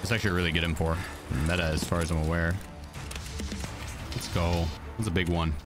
It's actually a really good M4 meta as far as I'm aware. Let's go. That's a big one.